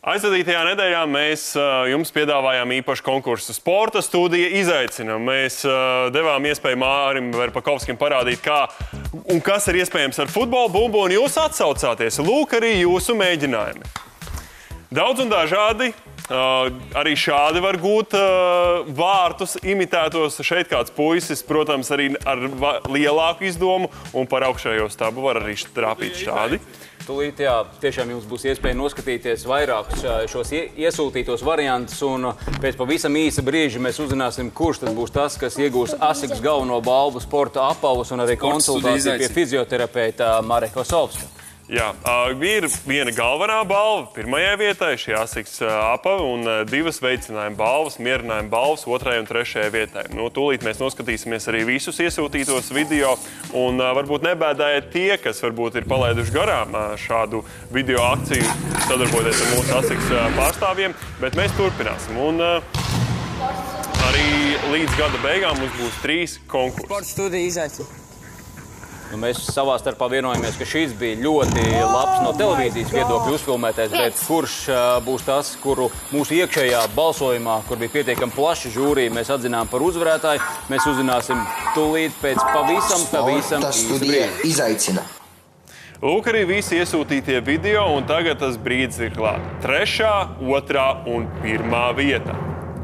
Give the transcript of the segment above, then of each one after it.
Aizvadītajā nedēļā mēs jums piedāvājām īpašu konkursu Sporta studija izaicina. Mēs devām iespēju Mārim Verpakovskim parādīt, kā un kas ir iespējams ar futbola bumbu, un jūs atsaucāties. Lūk arī jūsu mēģinājumi. Daudz un dažādi. Arī šādi var gūt vārtus imitētos. Šeit kāds puisis, protams, arī ar lielāku izdomu, un par augšējo stabu var arī trāpīt šādi. Tūlīt, jā, tiešām jums būs iespēja noskatīties vairākus šos iesūtītos variantus, un pēc pavisam īsa brīža mēs uzzināsim, kurš tas būs tas, kas iegūs ASICS galveno balvu sporta apavus un arī konsultāciju pie fizioterapeita Mareka Osovska. Jā, ir viena galvenā balva pirmajai vietai, šī ASICS apava, un divas veicinājuma balvas, mierinājuma balvas otrajai un trešajai vietai. Nu, tūlīt mēs noskatīsimies arī visus iesūtītos video, un varbūt nebēdājiet tie, kas varbūt ir palaiduši garām šādu video akciju, sadarboties ar mūsu ASICS pārstāvjiem, bet mēs turpināsim. Un arī līdz gada beigām mums būs 3 konkursi. Sporta studija izaicina. Mēs savā starpā vienojamies, ka šis bija ļoti labs no televīzijas viedokļa uzfilmētais, bet kurš būs tas, kuru mūsu iekšējā balsojumā, kur bija pietiekami plaša žūrija, mēs atzinām par uzvarētāju, mēs uzzināsim tūlīt pēc pavisam īsa brīža. Izaicina. Lūk arī visi iesūtītie video, un tagad tas brīdis ir klāt. 3., 2. un 1. vieta.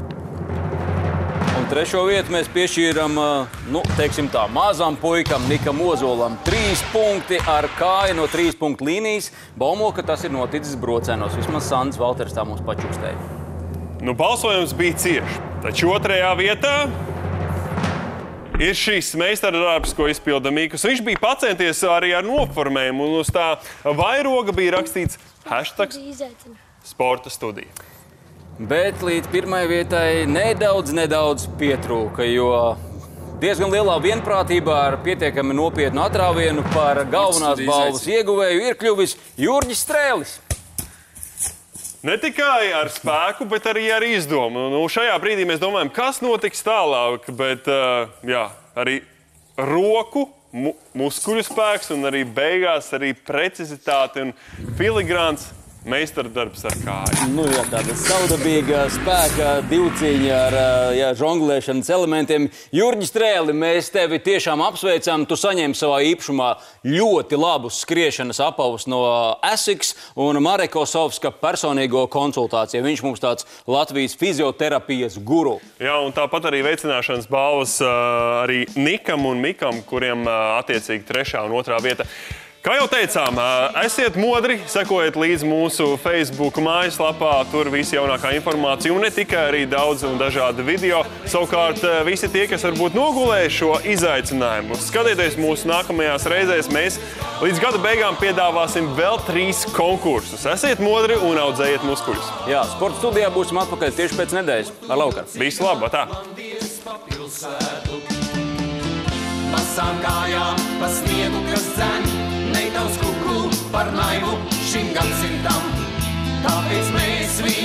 Un 3. vietu mēs piešķīram, teiksim tā, mazam puikam Nikam Ozolam 3 punkti ar kāju no 3 punktu līnijas. Baumo, ka tas ir noticis brocēnos. Vismaz Sandis Valters tā mums pačukstēja. Nu, balsojums bija cieši. Taču 2. vietā ir šīs meistardarbs, ko izpilda Mīkus. Viņš bija pacenties arī ar noformējumu, un uz tā vairoga bija rakstīts #Sporta studija. Bet līdz 1. vietai nedaudz pietrūka, jo diezgan lielā vienprātībā ar pietiekami nopietnu atrāvienu par galvenās balvas ieguvēju ir kļuvis Jurģis Strēlis. Ne tikai ar spēku, bet arī ar izdomu. Nu, šajā brīdī mēs domājam, kas notiks tālāk, bet arī roku, muskuļu spēks un arī beigās arī precizitāte un filigrāns. Meistardarbs ar kāju. Nu, jā, tāda saudabīga spēka divcīņa ar žonglēšanas elementiem. Jurģi Strēli, mēs tevi tiešām apsveicam. Tu saņēmi savā īpašumā ļoti labus skriešanas apavus no ASICS un Mareka Osovska personīgo konsultāciju. Viņš mums tāds Latvijas fizioterapijas guru. Jā, un tāpat arī veicināšanas balvas arī Nikam un Mikam, kuriem attiecīgi 3. un 2. vieta. Kā jau teicām, esiet modri, sekojiet līdz mūsu Facebook mājaslapā, tur visi jaunākā informācija un ne tikai arī daudz un dažādi video. Savukārt visi tie, kas varbūt nogulēja šo izaicinājumu, skatieties mūsu nākamajās reizēs, mēs līdz gada beigām piedāvāsim vēl 3 konkursus. Esiet modri un audzējiet muskuļus. Jā, Sporta studijā būsim atpakaļ tieši pēc nedēļas. Ar laukā. Visu labu, tā! Masām kājām pa sniegu, kas dzen, nedaudz kuklu par naivu šim gadsimtam. Tāpēc mēs